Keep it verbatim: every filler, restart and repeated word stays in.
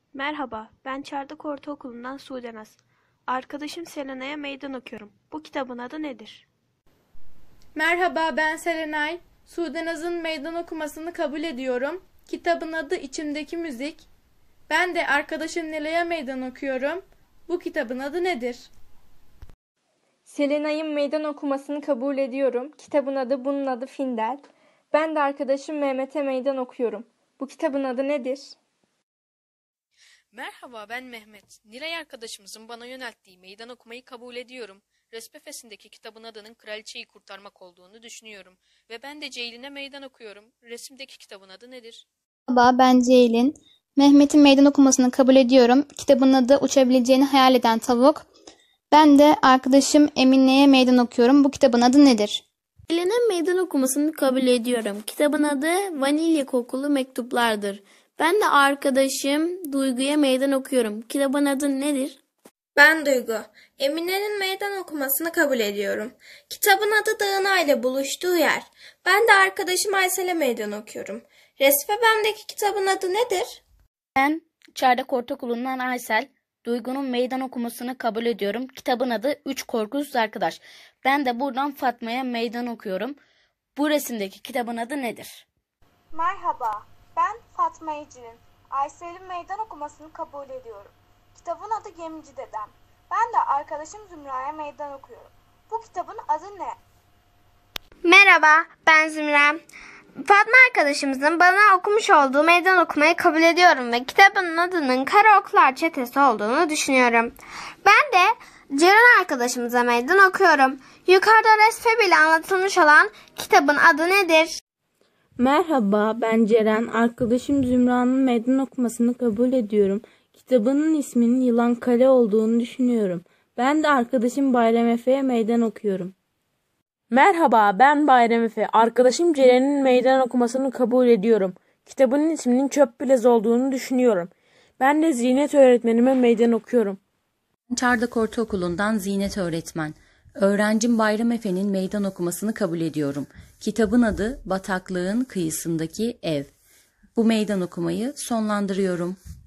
Merhaba, ben Çardak Ortaokulu'ndan Sudenaz. Arkadaşım Selena'ya meydan okuyorum. Bu kitabın adı nedir? Merhaba, ben Serenay. Sudenaz'ın meydan okumasını kabul ediyorum. Kitabın adı İçimdeki Müzik. Ben de arkadaşım Nilay'a meydan okuyorum. Bu kitabın adı nedir? Selenay'ın meydan okumasını kabul ediyorum. Kitabın adı Bunun Adı Findel. Ben de arkadaşım Mehmet'e meydan okuyorum. Bu kitabın adı nedir? Merhaba, ben Mehmet. Nilay arkadaşımızın bana yönelttiği meydan okumayı kabul ediyorum. Resmefesi'ndeki kitabın adının kraliçeyi kurtarmak olduğunu düşünüyorum. Ve ben de Ceylin'e meydan okuyorum. Resimdeki kitabın adı nedir? Merhaba, ben Ceylin. Mehmet'in meydan okumasını kabul ediyorum. Kitabın adı Uçabileceğini Hayal Eden Tavuk. Ben de arkadaşım Emine'ye meydan okuyorum. Bu kitabın adı nedir? Ceylin'e meydan okumasını kabul ediyorum. Kitabın adı Vanilya Kokulu Mektuplardır. Ben de arkadaşım Duygu'ya meydan okuyorum. Kitabın adı nedir? Ben Duygu. Emine'nin meydan okumasını kabul ediyorum. Kitabın adı Dağına ile Buluştuğu Yer. Ben de arkadaşım Aysel'e meydan okuyorum. Resmefem'deki kitabın adı nedir? Ben Çardak Ortaokulu'ndan Aysel. Duygu'nun meydan okumasını kabul ediyorum. Kitabın adı Üç Korkusuz Arkadaş. Ben de buradan Fatma'ya meydan okuyorum. Bu resimdeki kitabın adı nedir? Merhaba, ben Fatma Ecrin. Aysel'in meydan okumasını kabul ediyorum. Kitabın adı Gemici Dedem. Ben de arkadaşım Zümra'ya meydan okuyorum. Bu kitabın adı ne? Merhaba, ben Zümra. Fatma arkadaşımızın bana okumuş olduğu meydan okumayı kabul ediyorum ve kitabın adının Kara Oklar Çetesi olduğunu düşünüyorum. Ben de Ceren arkadaşımıza meydan okuyorum. Yukarıda resme bile anlatılmış olan kitabın adı nedir? Merhaba, ben Ceren. Arkadaşım Zümra'nın meydan okumasını kabul ediyorum. Kitabının isminin Yılan Kale olduğunu düşünüyorum. Ben de arkadaşım Bayram Efe'ye meydan okuyorum. Merhaba, ben Bayram Efe. Arkadaşım Ceren'in meydan okumasını kabul ediyorum. Kitabının isminin Çöp Bilez olduğunu düşünüyorum. Ben de Zinet öğretmenime meydan okuyorum. Çardak Ortaokulu'ndan Zinet öğretmen. Öğrencim Bayram Efe'nin meydan okumasını kabul ediyorum. Kitabın adı Bataklığın Kıyısındaki Ev. Bu meydan okumayı sonlandırıyorum.